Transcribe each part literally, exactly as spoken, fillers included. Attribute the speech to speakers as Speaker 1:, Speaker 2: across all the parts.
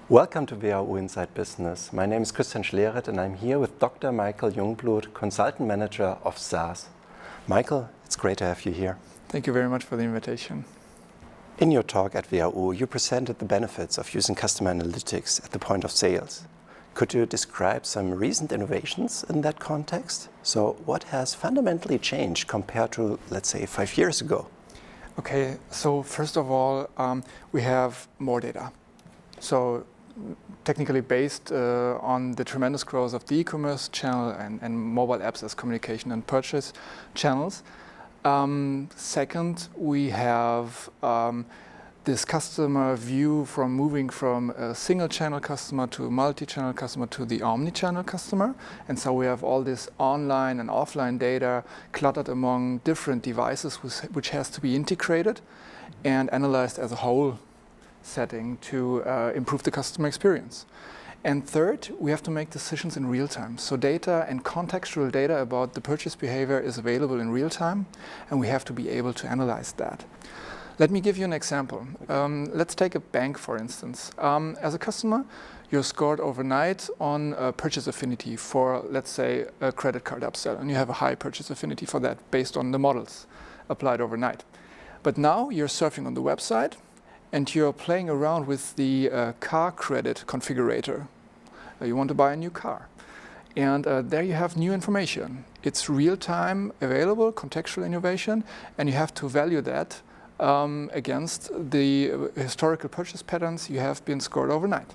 Speaker 1: Welcome to W H U Inside Business. My name is Schlereth and I'm here with Doctor Michael Jungbluth, Consultant Manager of SaaS. Michael, it's great to have you here.
Speaker 2: Thank you very much for the invitation.
Speaker 1: In your talk at W H U, you presented the benefits of using customer analytics at the point of sales. Could you describe some recent innovations in that context? So what has fundamentally changed compared to, let's say, five years ago?
Speaker 2: Okay, so first of all, um, we have more data. So technically based uh, on the tremendous growth of the e-commerce channel and, and mobile apps as communication and purchase channels. Um, second, we have um, this customer view from moving from a single channel customer to a multi-channel customer to the omni-channel customer. And so we have all this online and offline data cluttered among different devices which has to be integrated and analyzed as a whole setting to uh, improve the customer experience. And third, we have to make decisions in real time. So data and contextual data about the purchase behavior is available in real time, and we have to be able to analyze that. Let me give you an example. Um, let's take a bank, for instance. Um, as a customer, you're scored overnight on a purchase affinity for, let's say, a credit card upsell, and you have a high purchase affinity for that based on the models applied overnight. But now you're surfing on the website, and you're playing around with the uh, car credit configurator. Uh, you want to buy a new car. And uh, there you have new information. It's real-time available, contextual innovation, and you have to value that um, against the uh, historical purchase patterns you have been scored overnight.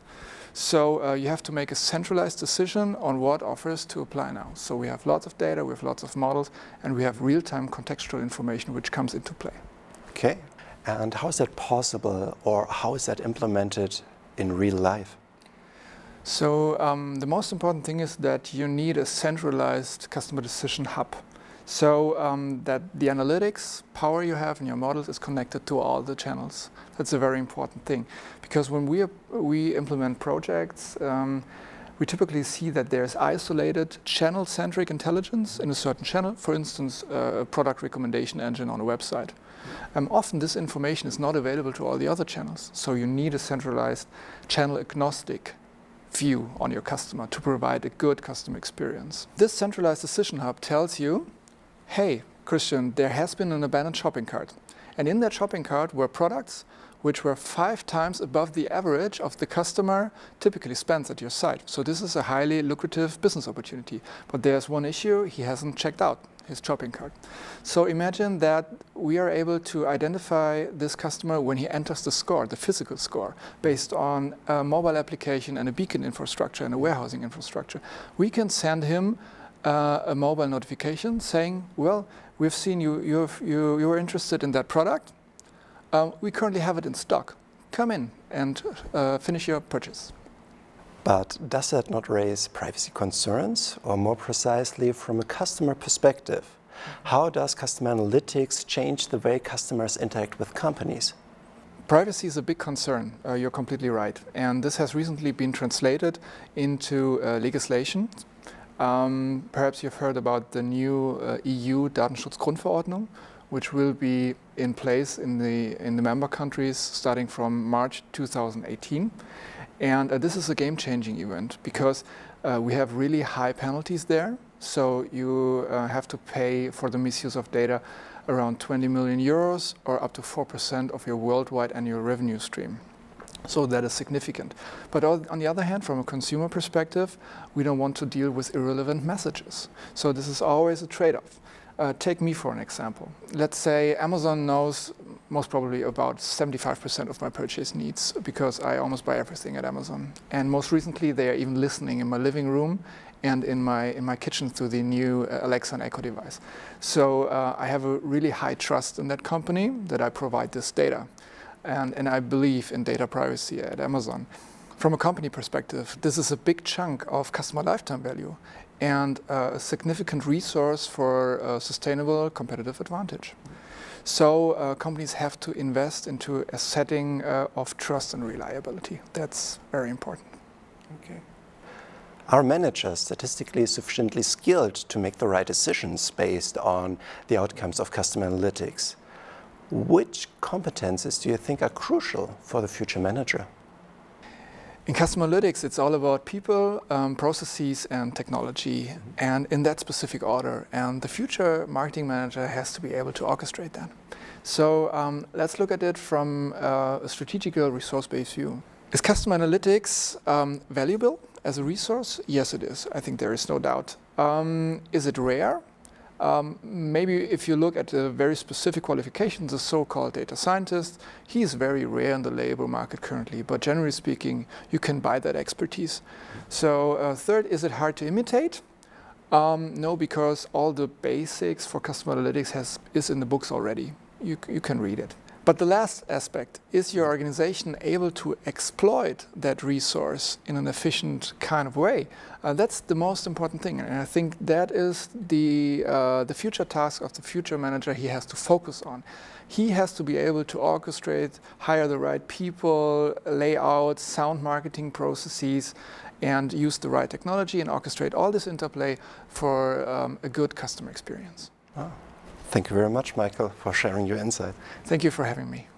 Speaker 2: So uh, you have to make a centralized decision on what offers to apply now. So we have lots of data, we have lots of models, and we have real-time contextual information which comes into play.
Speaker 1: Okay. And how is that possible, or how is that implemented in real life?
Speaker 2: So um, the most important thing is that you need a centralized customer decision hub. So um, that the analytics power you have in your models is connected to all the channels. That's a very important thing. Because when we, we implement projects, um, we typically see that there's isolated channel-centric intelligence in a certain channel, for instance, uh, a product recommendation engine on a website. Um, often this information is not available to all the other channels, so you need a centralized channel-agnostic view on your customer to provide a good customer experience. This centralized decision hub tells you, hey, Christian, there has been an abandoned shopping cart, and in that shopping cart were products which were five times above the average of the customer typically spends at your site. So this is a highly lucrative business opportunity. But there's one issue: he hasn't checked out his shopping cart. So imagine that we are able to identify this customer when he enters the store, the physical store, based on a mobile application and a beacon infrastructure and a warehousing infrastructure. We can send him uh, a mobile notification saying, well, we've seen you, you've, you, you're interested in that product. Uh, we currently have it in stock. Come in and uh, finish your purchase.
Speaker 1: But does that not raise privacy concerns? Or more precisely, from a customer perspective, how does customer analytics change the way customers interact with companies?
Speaker 2: Privacy is a big concern. Uh, you're completely right. And this has recently been translated into uh, legislation. Um, perhaps you've heard about the new uh, E U Datenschutzgrundverordnung, which will be in place in the, in the member countries starting from March two thousand eighteen. And uh, this is a game-changing event because uh, we have really high penalties there. So you uh, have to pay for the misuse of data around twenty million euros or up to four percent of your worldwide annual revenue stream. So that is significant. But on the other hand, from a consumer perspective, we don't want to deal with irrelevant messages. So this is always a trade-off. Uh, take me for an example. Let's say Amazon knows most probably about seventy-five percent of my purchase needs because I almost buy everything at Amazon. And most recently, they are even listening in my living room and in my, in my kitchen through the new uh, Alexa and Echo device. So uh, I have a really high trust in that company that I provide this data. And, and I believe in data privacy at Amazon. From a company perspective, this is a big chunk of customer lifetime value and uh, a significant resource for a sustainable competitive advantage. So uh, companies have to invest into a setting uh, of trust and reliability. That's very important.
Speaker 1: Okay. Are managers statistically sufficiently skilled to make the right decisions based on the outcomes of customer analytics? Which competencies do you think are crucial for the future manager?
Speaker 2: In customer analytics, it's all about people, um, processes, and technology, mm-hmm. and in that specific order. And the future marketing manager has to be able to orchestrate that. So um, let's look at it from uh, a strategical resource-based view. Is customer analytics um, valuable as a resource? Yes, it is. I think there is no doubt. Um, is it rare? Um, maybe if you look at the very specific qualifications, the so-called data scientist, he is very rare in the labor market currently, but generally speaking, you can buy that expertise. So uh, third, is it hard to imitate? Um, no, because all the basics for customer analytics has, is in the books already. You, you can read it. But the last aspect, is your organization able to exploit that resource in an efficient kind of way? Uh, that's the most important thing. And I think that is the, uh, the future task of the future manager he has to focus on. He has to be able to orchestrate, hire the right people, lay out sound marketing processes, and use the right technology and orchestrate all this interplay for um, a good customer experience.
Speaker 1: Oh. Thank you very much, Michael, for sharing your insight.
Speaker 2: Thank you for having me.